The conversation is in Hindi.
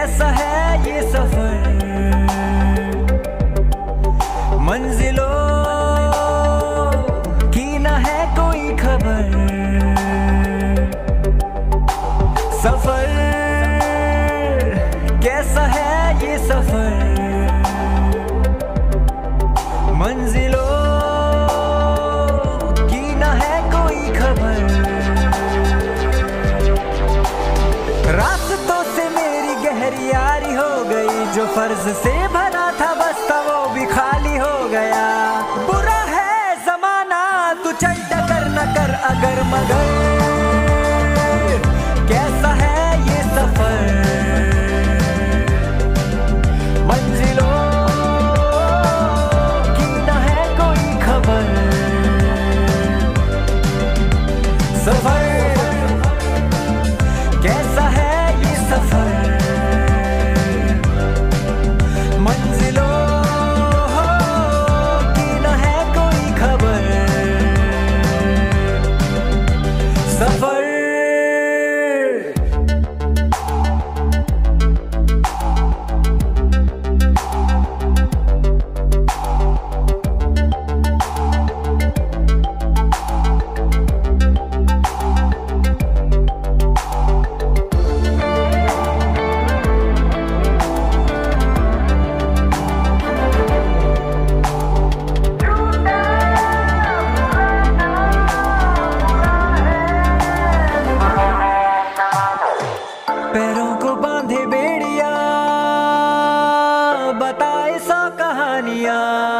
कैसा है ये सफर, मंजिलों की न है कोई खबर। सफर कैसा है ये सफर, मंजिलों की न है कोई खबर। रास्तों से मेरी गहरी यारी हो गई, जो फर्ज से भरा था बस्ता वो भी खाली हो गया। बुरा है जमाना तू चल टकर न कर अगर मगर, कैसा है ये सफर, मंजिलों की न है कोई खबर। सफर कैसा है ये सफर, मंजिलों की न है कोई खबर। सफर पैरों को बांधे बेड़िया, बताए सौ कहानियां।